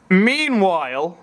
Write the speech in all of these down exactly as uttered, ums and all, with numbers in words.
Meanwhile...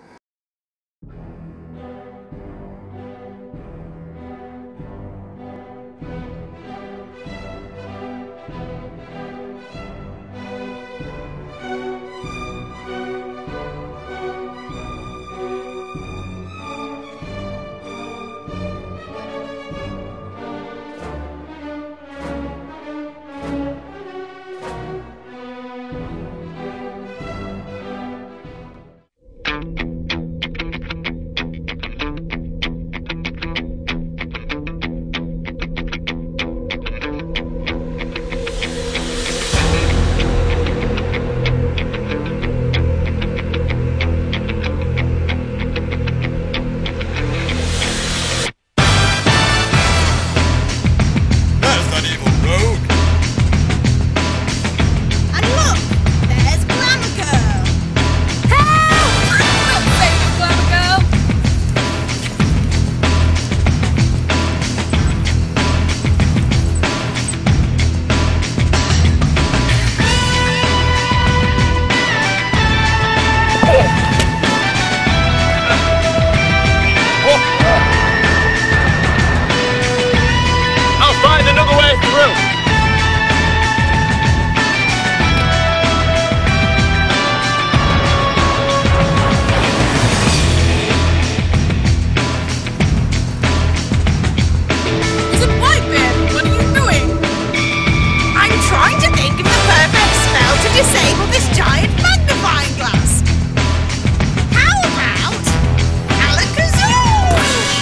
Disable this giant magnifying glass! How about Alakazoo?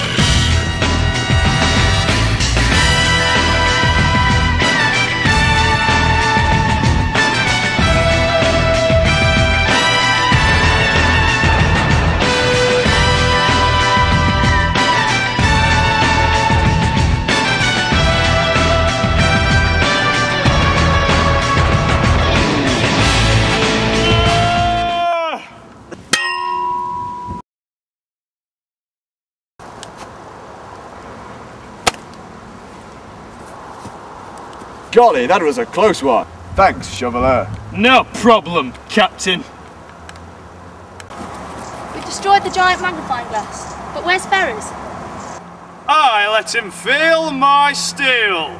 Golly, that was a close one. Thanks, Chevalier. No problem, Captain. We destroyed the giant magnifying glass, but where's Ferrers? I let him feel my steel.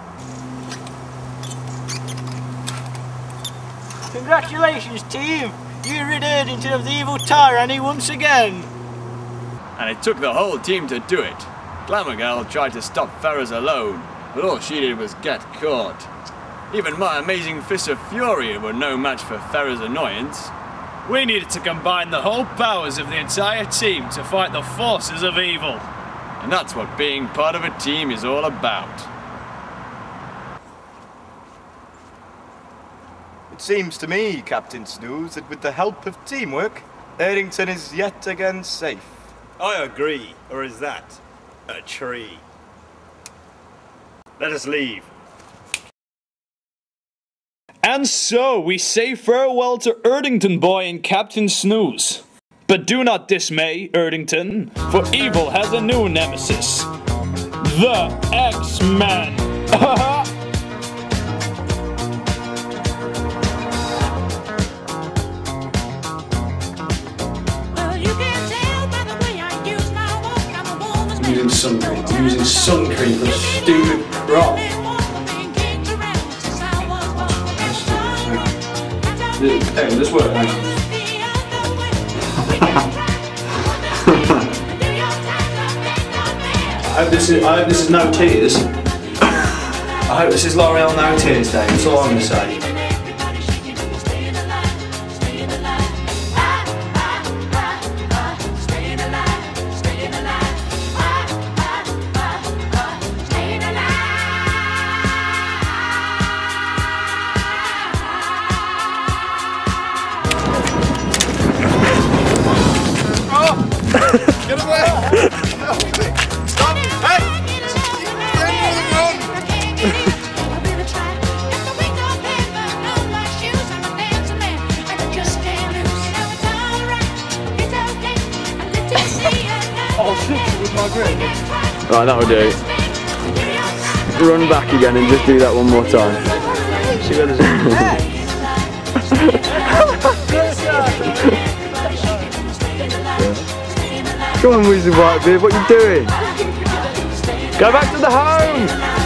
Congratulations, team! You rid Erdington of the evil tyranny once again. And it took the whole team to do it. Glamour Girl tried to stop Ferrers alone, but all she did was get caught. Even my amazing fists of fury were no match for Ferrers' annoyance. We needed to combine the whole powers of the entire team to fight the forces of evil. And that's what being part of a team is all about. It seems to me, Captain Snooze, that with the help of teamwork, Erdington is yet again safe. I agree, or is that a tree? Let us leave. And so we say farewell to Erdington Boy and Captain Snooze. But do not dismay, Erdington, for evil has a new nemesis. The X-Men. I'm using sun cream. I'm using sun cream for stupid crop. Hey, this worked. I hope this is. I hope this is no tears. I hope this is L'Oreal No Tears Day. That's all I'm going to say. Get away! Stop! Hey! Oh shit, with my grip. Right, that'll do. Run back again and just do that one more time. See where there's Come on, Weasel Whitebeard, what are you doing? Go back to the home!